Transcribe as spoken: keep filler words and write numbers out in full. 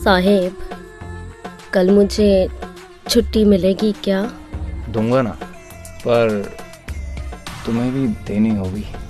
साहेब, कल मुझे छुट्टी मिलेगी क्या? दूंगा ना, पर तुम्हें भी देनी होगी।